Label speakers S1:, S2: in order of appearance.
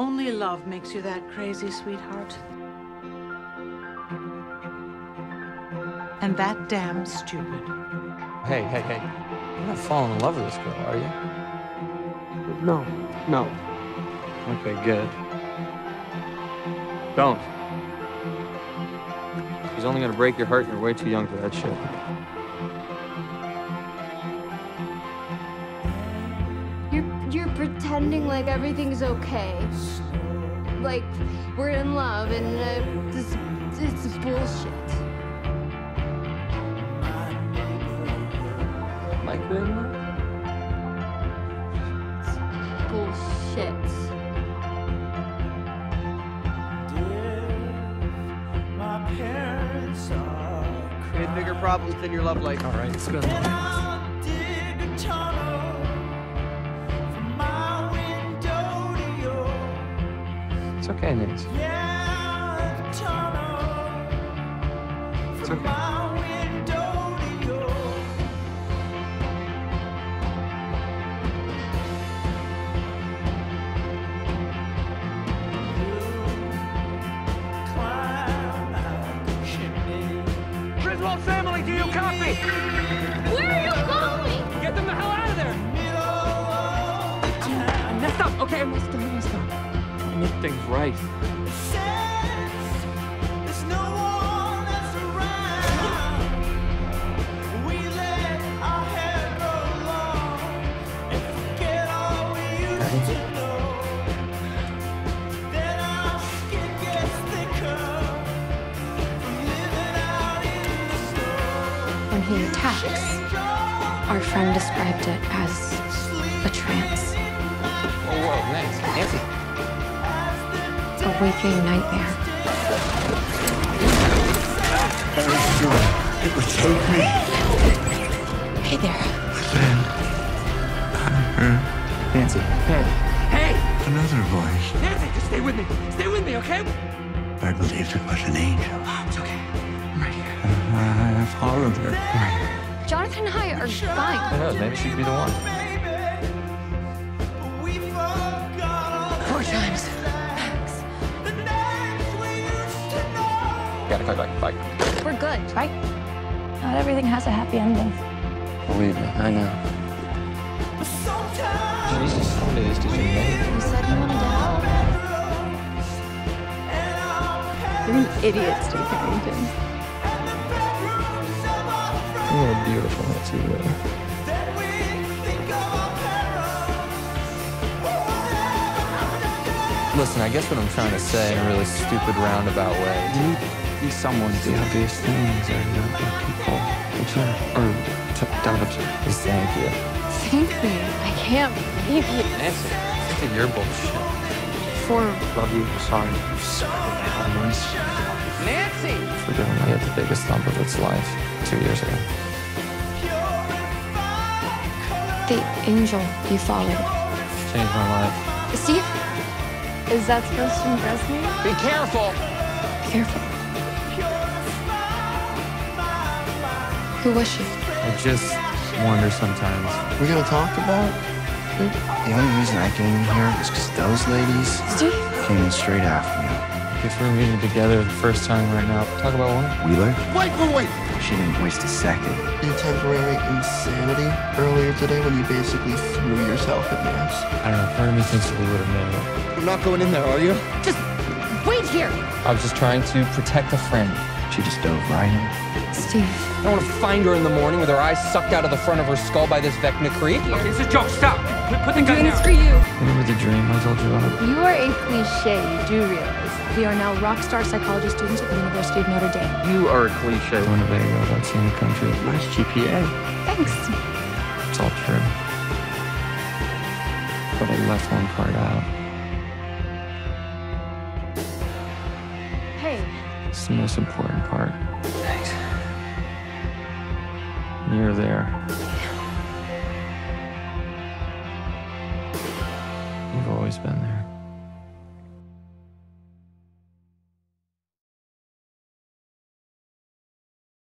S1: Only love makes you that crazy, sweetheart. And that damn stupid.
S2: Hey, you're not falling in love with this girl, are you?
S3: No.
S2: Okay, good. Don't. She's only gonna break your heart, and you're way too young for that shit.
S4: You're pretending like everything's okay. Like we're in love, and it's bullshit.
S2: Like we're in love?
S4: Bullshit.
S3: We had bigger problems than your love life.
S2: All right, it's been long. It's okay, Nancy. It's okay.
S5: Griswold family, do you copy?
S4: Where are you going?
S5: Get them the hell out of there! I messed up. Okay, I messed up. I'll make things right.
S6: When he attacks, our friend described it as a trance.
S2: Whoa, Nancy.
S6: A waking nightmare.
S7: It would take me.
S6: Hey there.
S7: Nancy.
S5: Hey!
S7: Another voice.
S5: Nancy, just stay with me. Stay with me, okay?
S7: I believed it was an angel.
S5: Oh, it's okay. I'm right here.
S7: I followed her.
S6: Jonathan and I are fine.
S2: Who knows? Maybe she could be the one.
S6: 4 times. Max.
S2: Gotta cut back. Bye.
S6: We're good, right? Not everything has a happy ending.
S2: Believe me, I know. Jesus, what it is, did you make?
S6: You said you wanted to help. You're an idiot, Steve Harrington.
S2: What a beautiful Nancy you are. Listen, I guess what I'm trying to say in a really stupid roundabout way.
S3: You need to be someone.
S7: The obvious things are not what people observe or don't observe.
S2: Is thank you.
S6: Thank me. I can't believe you.
S2: Nancy, I think you're bullshit.
S6: For
S3: Love you. Sorry.
S5: Nancy!
S2: For doing I had the biggest thump of its life 2 years ago.
S6: the angel you followed.
S2: Changed my life.
S6: Steve? Is that supposed to impress me?
S5: Be careful!
S6: Careful. Who was she?
S2: I just wonder sometimes.
S7: We're gonna talk about it. The only reason I came in here is because those ladies
S6: Steve?
S7: came in straight after me.
S2: If we're meeting together the first time right now, talk about what?
S7: Wheeler?
S3: Wait!
S7: She didn't waste a second.
S8: In temporary insanity earlier today when you basically threw yourself at Max.
S2: I don't know, part of me thinks that we would have made it.
S3: You're not going in there, are you?
S6: Just wait here.
S2: I was just trying to protect a friend.
S7: She just dove right in.
S6: Steve.
S5: I don't want to find her in the morning with her eyes sucked out of the front of her skull by this Vecna creep. Okay, it's a joke. Stop. Put the gun
S6: Doing
S5: down.
S6: this for you.
S2: Remember the dream I told you about?
S6: You are a cliche, you do realize. We are now rock star psychology students at the University of Notre Dame.
S2: You are a cliche. Winnebago, that's in the country.
S7: Nice GPA.
S6: Thanks.
S2: It's all true. But I left one part out.
S6: Hey.
S2: It's the most important part.
S7: Thanks.
S2: You're there. You've always been there.